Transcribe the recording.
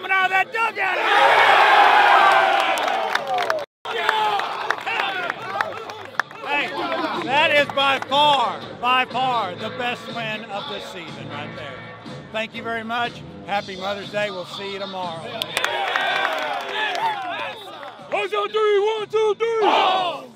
coming out of that dugout. Hey, that is by far the best win of this season right there. Thank you very much. Happy Mother's Day. We'll see you tomorrow. 1, 2, 3, 1, 2, 3.